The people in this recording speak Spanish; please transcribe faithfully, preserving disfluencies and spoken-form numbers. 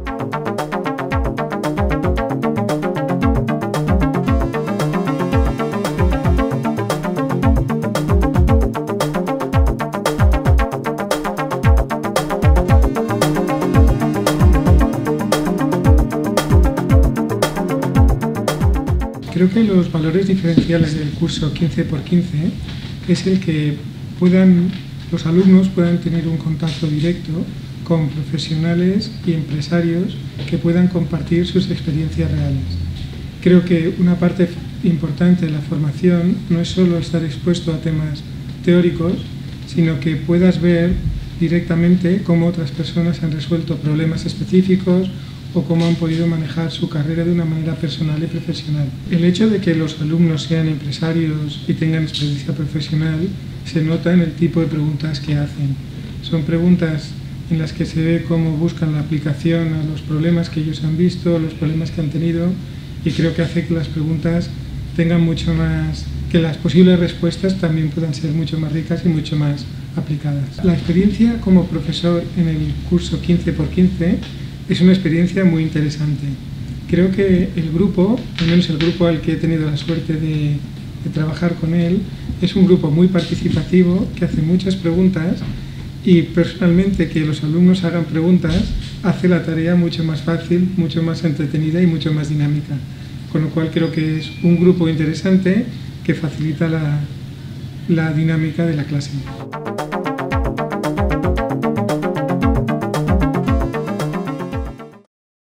Creo que los valores diferenciales del curso quince por quince es el que puedan, los alumnos puedan tener un contacto directo con profesionales y empresarios que puedan compartir sus experiencias reales. Creo que una parte importante de la formación no es solo estar expuesto a temas teóricos, sino que puedas ver directamente cómo otras personas han resuelto problemas específicos o cómo han podido manejar su carrera de una manera personal y profesional. El hecho de que los alumnos sean empresarios y tengan experiencia profesional se nota en el tipo de preguntas que hacen. Son preguntas en las que se ve cómo buscan la aplicación a los problemas que ellos han visto, a los problemas que han tenido, y creo que hace que las preguntas tengan mucho más, que las posibles respuestas también puedan ser mucho más ricas y mucho más aplicadas. La experiencia como profesor en el curso quince por quince es una experiencia muy interesante. Creo que el grupo, al menos el grupo al que he tenido la suerte de, de trabajar con él, es un grupo muy participativo, que hace muchas preguntas, y personalmente que los alumnos hagan preguntas hace la tarea mucho más fácil, mucho más entretenida y mucho más dinámica. Con lo cual creo que es un grupo interesante que facilita la, la dinámica de la clase.